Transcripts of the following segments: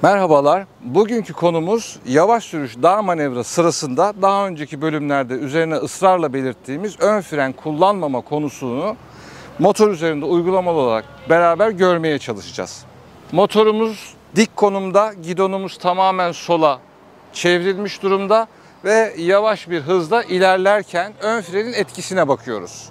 Merhabalar. Bugünkü konumuz yavaş sürüş dar manevra sırasında daha önceki bölümlerde üzerine ısrarla belirttiğimiz ön fren kullanmama konusunu motor üzerinde uygulamalı olarak beraber görmeye çalışacağız. Motorumuz dik konumda, gidonumuz tamamen sola çevrilmiş durumda ve yavaş bir hızla ilerlerken ön frenin etkisine bakıyoruz.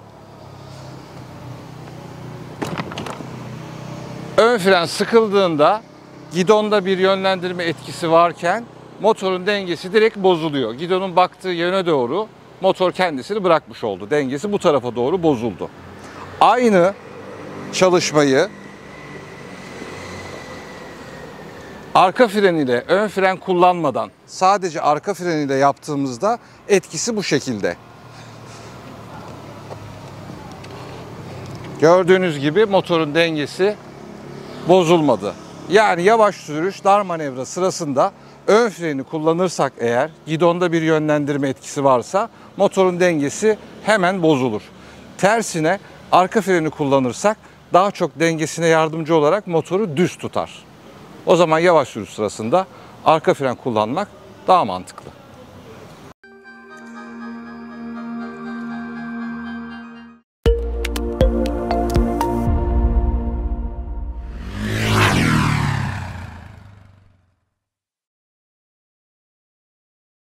Ön fren sıkıldığında gidonda bir yönlendirme etkisi varken motorun dengesi direkt bozuluyor. Gidonun baktığı yöne doğru motor kendisini bırakmış oldu. Dengesi bu tarafa doğru bozuldu. Aynı çalışmayı arka fren ile ön fren kullanmadan sadece arka fren ile yaptığımızda etkisi bu şekilde. Gördüğünüz gibi motorun dengesi bozulmadı. Yani yavaş sürüş dar manevra sırasında ön freni kullanırsak eğer gidonda bir yönlendirme etkisi varsa motorun dengesi hemen bozulur. Tersine arka freni kullanırsak daha çok dengesine yardımcı olarak motoru düz tutar. O zaman yavaş sürüş sırasında arka fren kullanmak daha mantıklı.